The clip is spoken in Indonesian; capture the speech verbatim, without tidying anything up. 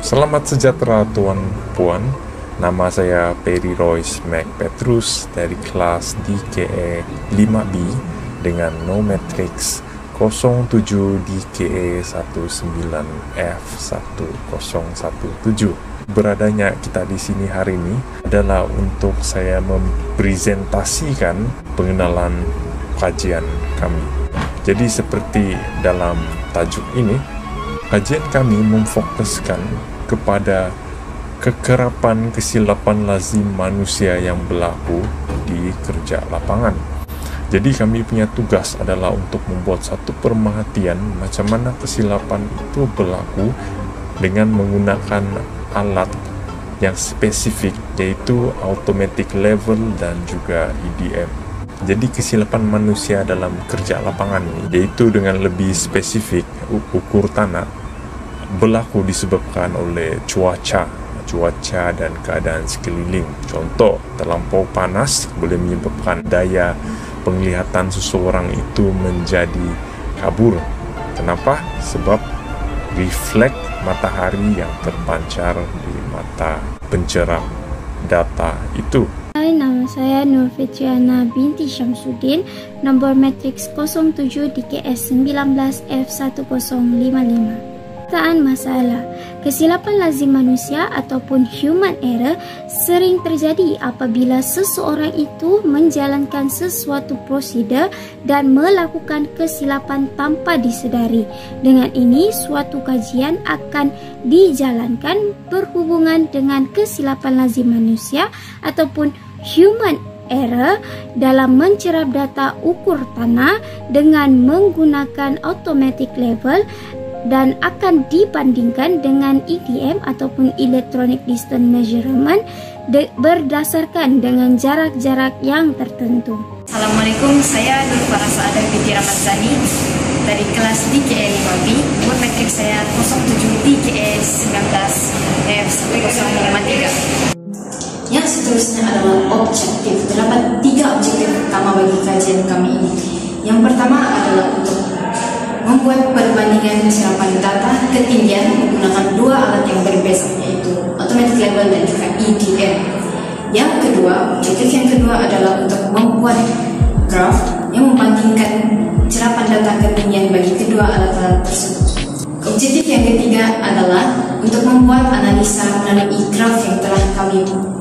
Selamat sejahtera Tuan Puan. Nama saya Perry Royce McPetrus dari kelas D K E lima B dengan no matrix nol tujuh D K E sembilan F satu nol satu tujuh. Beradanya kita di sini hari ini adalah untuk saya mempresentasikan pengenalan kajian kami. Jadi seperti dalam tajuk ini, kajian kami memfokuskan kepada kekerapan kesilapan lazim manusia yang berlaku di kerja lapangan. Jadi kami punya tugas adalah untuk membuat satu pemerhatian macam mana kesilapan itu berlaku dengan menggunakan alat yang spesifik, yaitu automatic level dan juga E D M. Jadi kesilapan manusia dalam kerja lapangan ini, yaitu dengan lebih spesifik ukur tanah, berlaku disebabkan oleh cuaca, cuaca dan keadaan sekeliling. Contoh, terlampau panas boleh menyebabkan daya penglihatan seseorang itu menjadi kabur. Kenapa? Sebab refleks matahari yang terpancar di mata pencerap data itu. Hai, nama saya Nur Fitriana binti Syamsuddin, nombor matriks nol tujuh D K S sembilan belas F satu nol lima lima. Perkataan masalah, kesilapan lazim manusia ataupun human error sering terjadi apabila seseorang itu menjalankan sesuatu prosedur dan melakukan kesilapan tanpa disedari. Dengan ini, suatu kajian akan dijalankan berhubungan dengan kesilapan lazim manusia ataupun human error dalam mencerap data ukur tanah dengan menggunakan automatic level dan akan dibandingkan dengan E D M ataupun Electronic Distance Measurement berdasarkan dengan jarak-jarak yang tertentu. Assalamualaikum, saya Nur Farasa binti Ramadzani dari kelas D K E lima B, nomor matriks saya nol tujuh D K E sembilan belas F satu nol lima tiga. Yang seterusnya adalah objektif. Terdapat tiga objektif utama bagi kajian kami ini. Yang pertama adalah untuk membuat perbandingan kesilapan data ketinggian menggunakan dua alat yang berbeda, yaitu automatic level dan juga E D M. Yang kedua, objektif yang kedua adalah untuk membuat graf yang membandingkan serapan data ketinggian bagi kedua alat-alat tersebut. Objektif yang ketiga adalah untuk membuat analisa melalui graf yang telah kami